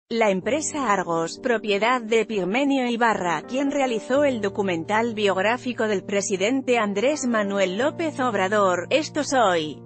La empresa Argos, propiedad de Epigmenio Ibarra, quien realizó el documental biográfico del presidente Andrés Manuel López Obrador, Esto Soy,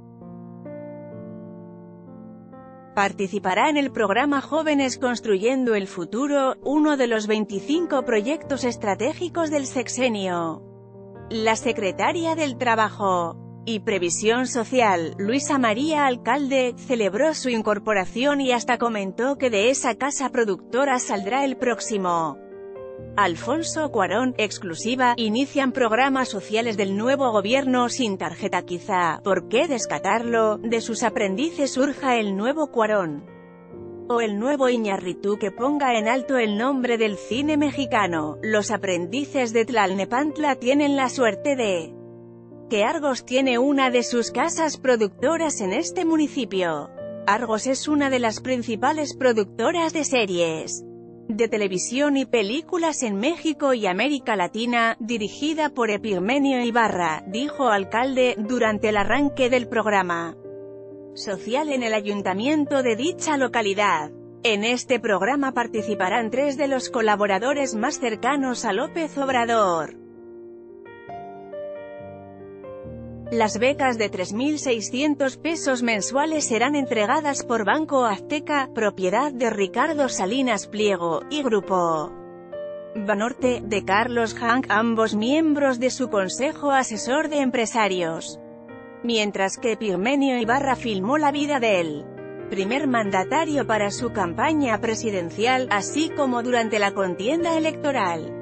participará en el programa Jóvenes Construyendo el Futuro, uno de los 25 proyectos estratégicos del sexenio. La secretaria del Trabajo y Previsión Social, Luisa María Alcalde, celebró su incorporación y hasta comentó que de esa casa productora saldrá el próximo Alfonso Cuarón. Exclusiva, inician programas sociales del nuevo gobierno sin tarjeta. Quizá, ¿por qué descartarlo? De sus aprendices surja el nuevo Cuarón o el nuevo Iñárritu que ponga en alto el nombre del cine mexicano. Los aprendices de Tlalnepantla tienen la suerte de que Argos tiene una de sus casas productoras en este municipio. Argos es una de las principales productoras de series de televisión y películas en México y América Latina, dirigida por Epigmenio Ibarra, dijo Alcalde, durante el arranque del programa social en el ayuntamiento de dicha localidad. En este programa participarán 3 de los colaboradores más cercanos a López Obrador. Las becas de 3.600 pesos mensuales serán entregadas por Banco Azteca, propiedad de Ricardo Salinas Pliego, y Grupo Banorte, de Carlos Hank, ambos miembros de su consejo asesor de empresarios. Mientras que Epigmenio Ibarra filmó la vida del primer mandatario para su campaña presidencial, así como durante la contienda electoral.